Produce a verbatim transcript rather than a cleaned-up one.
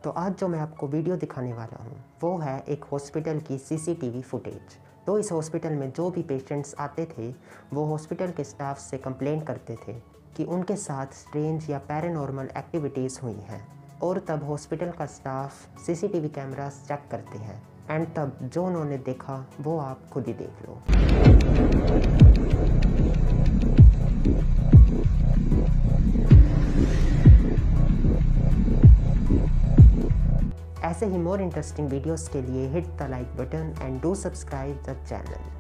तो आज जो मैं आपको वीडियो दिखाने वाला हूँ वो है एक हॉस्पिटल की सीसीटीवी फुटेज। तो इस हॉस्पिटल में जो भी पेशेंट्स आते थे वो हॉस्पिटल के स्टाफ से कंप्लेन करते थे कि उनके साथ स्ट्रेंज या पैरानॉर्मल एक्टिविटीज़ हुई हैं, और तब हॉस्पिटल का स्टाफ सीसीटीवी कैमरास चेक करते हैं एंड तब जो उन्होंने देखा वो आप खुद ही देख लो। ऐसे ही मोर इंटरेस्टिंग वीडियोस के लिए hit the like button and do subscribe the channel.